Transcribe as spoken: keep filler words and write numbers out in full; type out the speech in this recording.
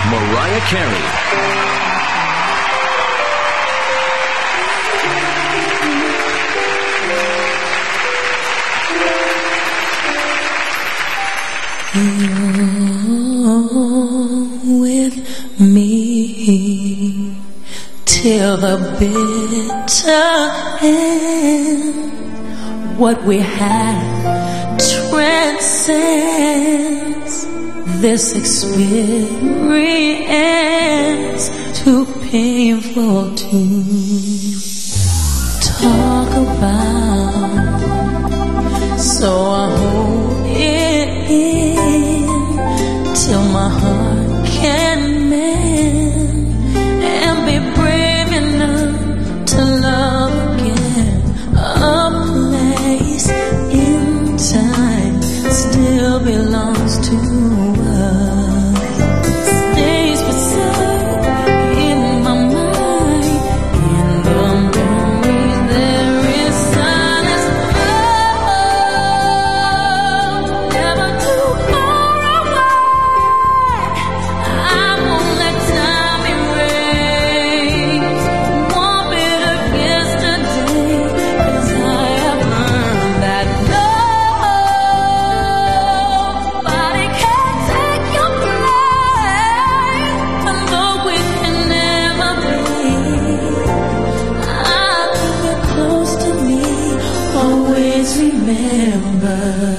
Mariah Carey. You're with me till the bitter end. What we had transcends this experience, too painful to talk about. So I hold it in till my heart can mend and be brave enough to love again. A place in time still belongs to us. Stays beside in my mind. In the memories there is silence. Oh, never too far away. I won't let time erase one bit of yesterday, 'cause I have learned that nobody can take your place. And though we can never be, I'll keep you close to me. Always remember.